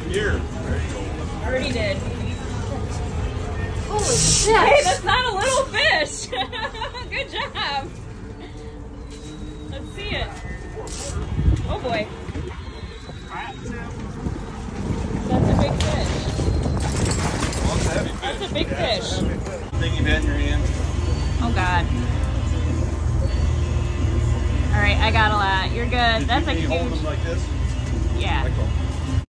Here. There you go. Already did. Holy shit! Hey, that's not a little fish! Good job! Let's see it. Oh boy. That's a big fish. Well, that's a heavy fish. That's a big fish. Thing you've had in your hand. Oh god. Alright, I got a lot. You're good. That's a Can you hold them huge. like this? Yeah. Like